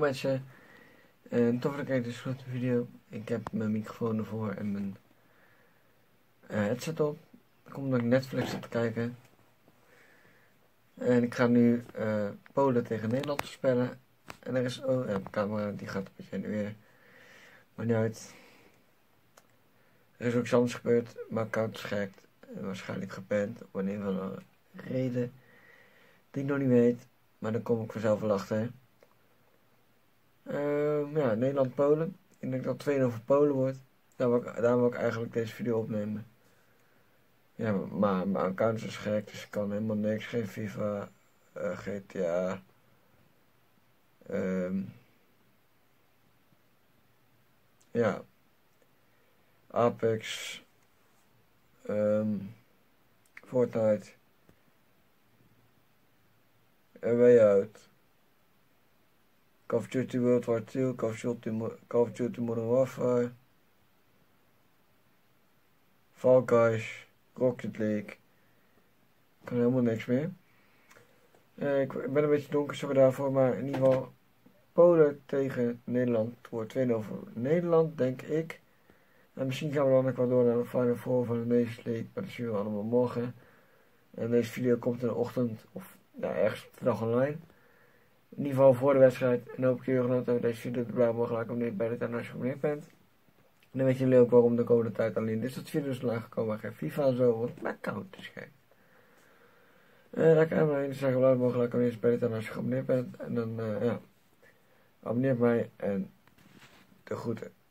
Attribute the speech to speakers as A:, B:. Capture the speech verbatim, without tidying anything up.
A: mensen, en tof dat ik kijk dus de video. Ik heb mijn microfoon ervoor en mijn uh, headset op. Ik kom naar Netflix zit te kijken. En ik ga nu uh, Polen tegen Nederland spelen. En er is, oh ja, mijn camera die gaat een beetje in de weer. Maar niet uit. Er is ook iets anders gebeurd. Mijn account is gehackt. En waarschijnlijk gepand. Op een of andere reden. Die ik nog niet weet. Maar daar kom ik vanzelf wel achter. Uh, ja, Nederland-Polen. Ik denk dat het twee nul voor Polen wordt. Daar wil, ik, daar wil ik eigenlijk deze video opnemen. Ja, maar mijn account is dus gek, dus ik kan helemaal niks. Geen FIFA, uh, G T A. Um, ja. Apex. Um, Fortnite. A Way Out. Call of Duty World War two, Call of Duty, Call of Duty Modern Warfare, Fall Guys, Rocket League. Ik kan helemaal niks meer. Uh, ik, ik ben een beetje donker, sorry daarvoor, maar in ieder geval Polen tegen Nederland. Het wordt twee nul voor Nederland, denk ik. En misschien gaan we dan ook wel door naar de Final Four van de Nations League, maar dat zien we allemaal morgen. En deze video komt in de ochtend, of ja, ergens vandaag online. In ieder geval voor de wedstrijd. En dan hoop ik jullie genoten hebben deze video te blijven mogelijk abonneren bij de kanaal als je geabonneerd bent. En dan weet jullie ook waarom de komende tijd alleen dit soort video's online gekomen. Geen FIFA en zo, want mijn account is gek. En dan kan ik maar zeggen, blijf mogelijk abonneren bij de kanaal als je geabonneerd bent. En dan, uh, ja, abonneer mij en de groeten.